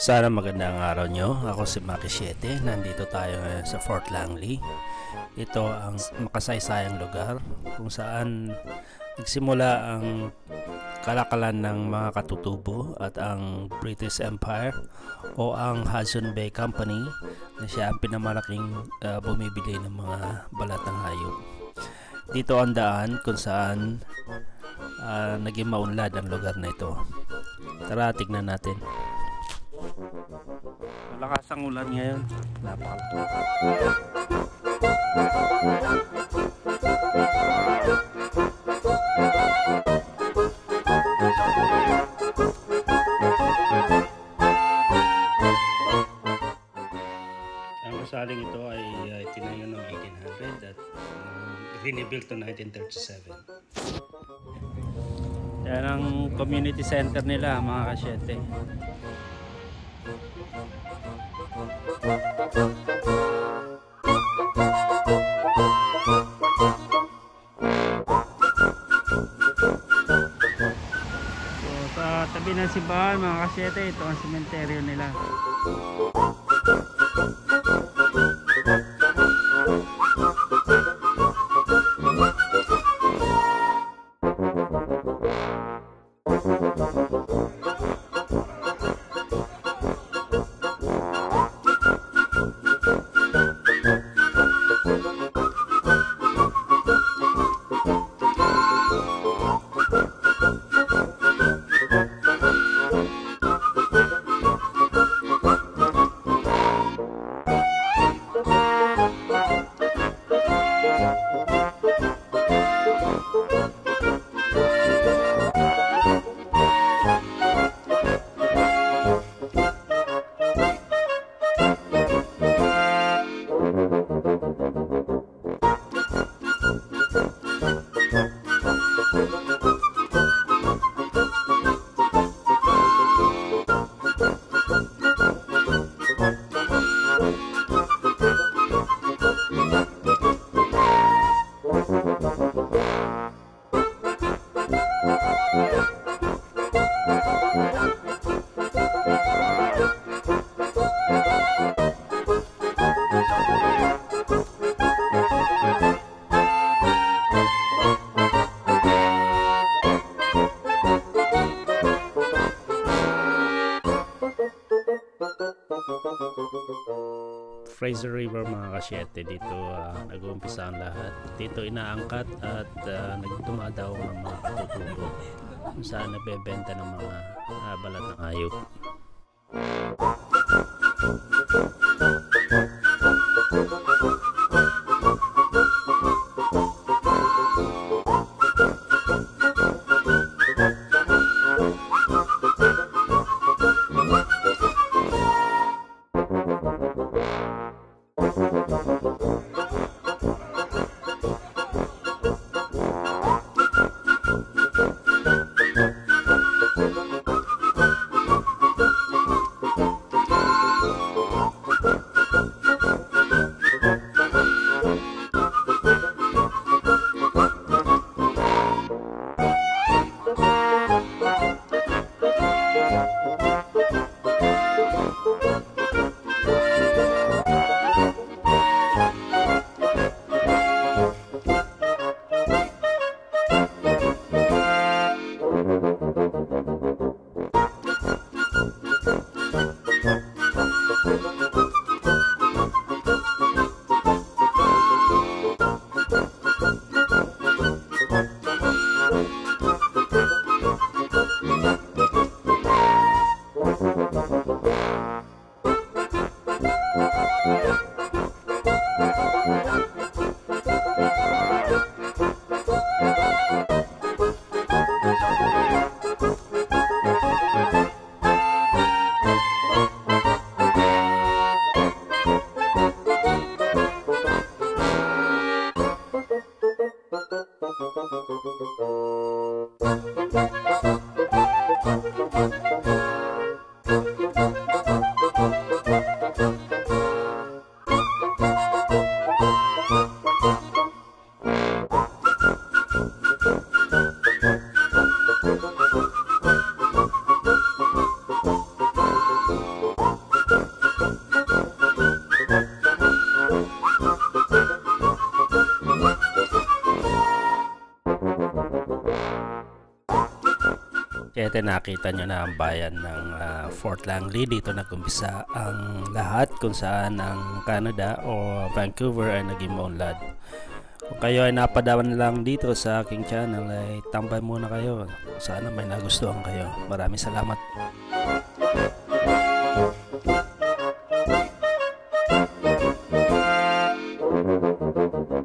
Sana magandang araw nyo. Ako si Makki Siete. Nandito tayo ngayon sa Fort Langley. Ito ang makasaysayang lugar kung saan nagsimula ang kalakalan ng mga katutubo at ang British Empire o ang Hudson Bay Company na siya ang pinamalaking bumibili ng mga balat ng hayop. Dito ang daan kung saan naging maunlad ang lugar na ito. Tara, tignan natin. Malakas ang ulan ngayon. Napakalakas. Ang gusaling ito ay tinayo noong 1800 at rinibuilt to 1937. Yan ang community center nila, mga kasyete. So, sa tabi ng simbahan, mga kasyete, ito ang sementeryo nila. Fraser River, mga kasyete, dito nag-uumpisa ang lahat. Dito inaangkat at nagdumadaw ng mga katutubo kung saan nabebenta ng mga balat ng hayop. Siete, nakita nyo na ang bayan ng Fort Langley. Dito nag-umpisa ang lahat kung saan ang Canada o Vancouver ay naging maunlad. Kung kayo ay napadawan lang dito sa aking channel, ay tambay muna kayo. Sana may nagustuhan kayo. Maraming salamat.